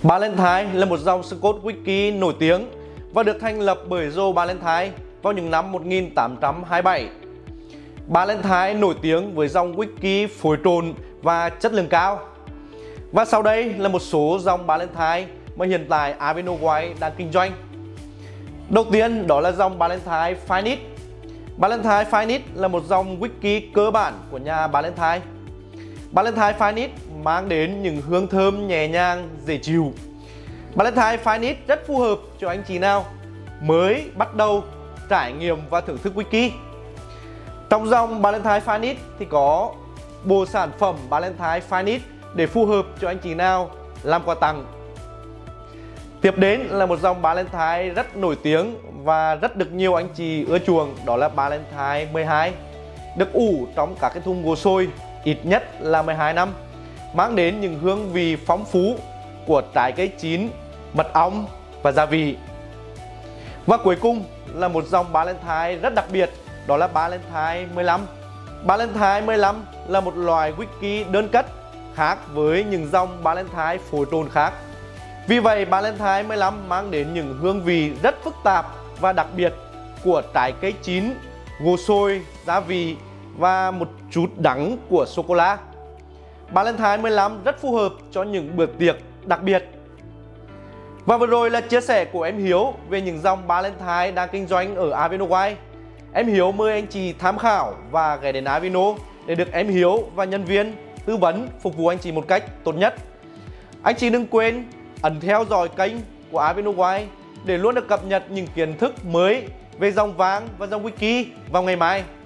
Ballantyne là một dòng Scotch whisky nổi tiếng và được thành lập bởi Joe Ballantyne vào những năm 1827. Ballantyne nổi tiếng với dòng whisky phối trộn và chất lượng cao. Và sau đây là một số dòng Ballantyne mà hiện tại Avino Wines đang kinh doanh. Đầu tiên đó là dòng Ballantyne Finest. Ballantyne Finest là một dòng whisky cơ bản của nhà Ballantyne. Ballantyne Finest mang đến những hương thơm nhẹ nhàng, dễ chịu. Ballantyne Finest rất phù hợp cho anh chị nào mới bắt đầu trải nghiệm và thưởng thức whisky. Trong dòng Ballantyne Finest thì có bộ sản phẩm Ballantyne Finest để phù hợp cho anh chị nào làm quà tặng. Tiếp đến là một dòng Ballantyne rất nổi tiếng và rất được nhiều anh chị ưa chuộng, đó là Ballantyne 12, được ủ trong các cái thùng gỗ sôi ít nhất là 12 năm, mang đến những hương vị phong phú của trái cây chín, mật ong và gia vị. Và cuối cùng là một dòng Ballantyne rất đặc biệt, đó là Ballantyne 15. Ballantyne 15 là một loại whisky đơn cất khác với những dòng Ballantyne phối trộn khác. Vì vậy Ballantyne 15 mang đến những hương vị rất phức tạp và đặc biệt của trái cây chín, gỗ sôi, gia vị và một chút đắng của sô-cô-la. Ballantyne 15 rất phù hợp cho những bữa tiệc đặc biệt. Và vừa rồi là chia sẻ của em Hiếu về những dòng Ballantyne đang kinh doanh ở Avino Wines. Em Hiếu mời anh chị tham khảo và ghé đến Avino để được em Hiếu và nhân viên tư vấn phục vụ anh chị một cách tốt nhất. Anh chị đừng quên ấn theo dõi kênh của Avino Wines để luôn được cập nhật những kiến thức mới về dòng vang và dòng whisky vào ngày mai.